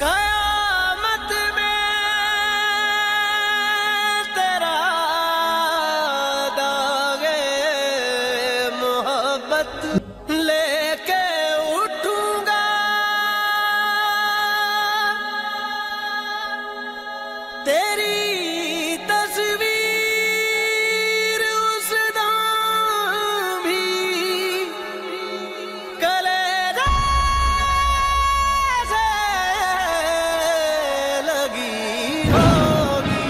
कयामत में तेरा दागे मोहब्बत लेके उठूंगा, तेरी तस्वीर उस दाम भी कलेजा से लगी होगी।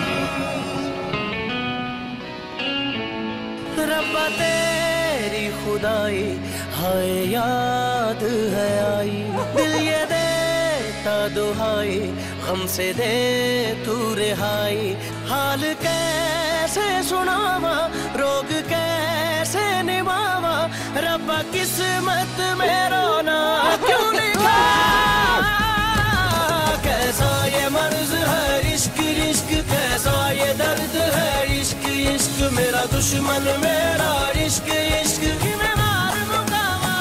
रब्बा तेरी खुदाई हाय याद है आई, दिल ये देता दुहाई हमसे दे तू रिहाई। हाल कैसे सुनावा, रोग कैसे निभावा, रब्बा किस्मत में रोना क्यों लिखा। कैसा ये मर्ज है इश्क इश्क, कैसा ये दर्द है इश्क इश्क, मेरा दुश्मन मेरा इश्क इश्क मैं मार मुकावा।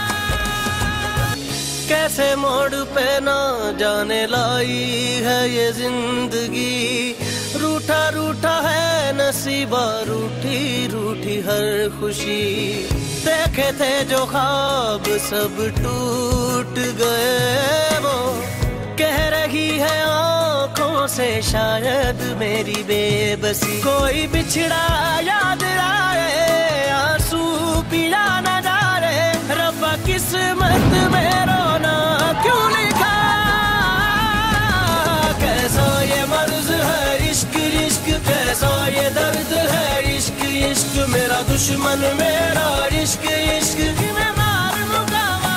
कैसे मोड़ पे ना जाने लाई है ये जिंदगी, रूठा रूठा है नसीबा, रूठी रूठी हर खुशी। देखे थे जो ख्वाब सब टूट गए, वो कह रही है आंखों से शायद मेरी बेबसी। कोई बिछड़ा याद आए, आंसू पिया न जा रहे, रब्बा किस्मत में रोना क्यों लिखा। कैसा ये मर्ज है इश्क इश्क, कैसा ये दर्द है इश्क इश्क, मेरा दुश्मन मेरा इश्क इश्क मैं मार मुकावा।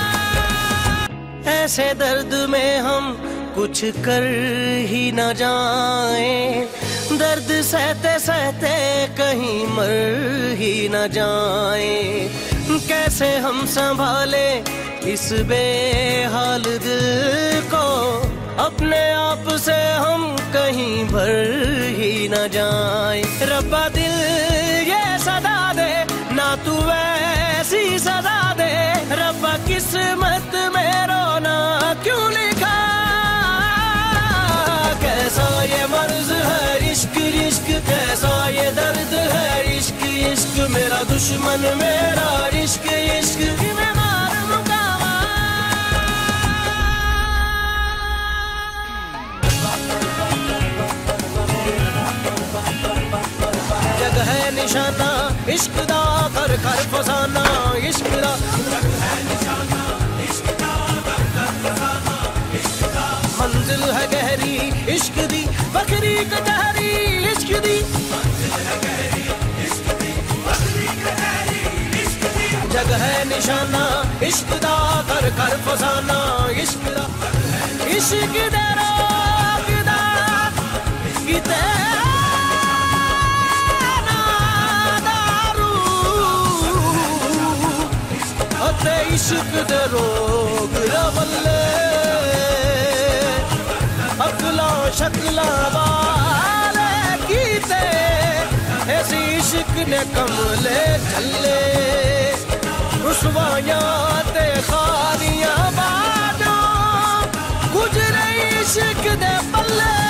ऐसे दर्द में हम कुछ कर ही न जाएं, दर्द सहते सहते कहीं मर ही न जाएं। कैसे हम संभाले इस बेहाल दिल को, अपने आप से हम कहीं भर ही न जाएं। रब्बा दिल ये सदा दे ना, तू वैसी सदा दे, रब्बा किस्मत में रोना क्यों लिखा। कैसा ये मर्ज है इश्क इश्क, कैसा ये दर्द है इश्क इश्क, मेरा दुश्मन मेरा इश्क इश्क मैं मार मुकावा। जग है निशाना इश्क दा, कर कर फसाना इश्क दा, मंजिल है गहरी इश्क दी, बकरी कटहरी इश्क दी। जग है निशाना इश्क दा, कर कर फसाना इश्क दा, इश्क दे रोकदा किते ना दारू, अते इश्क दे रोग रवल्ले अकला शक्ला वाले कीते, ऐसी इश्क ने कमले चले, रुसवायां ते खारियां बाजों गुजरे इश्क दे पल्ले।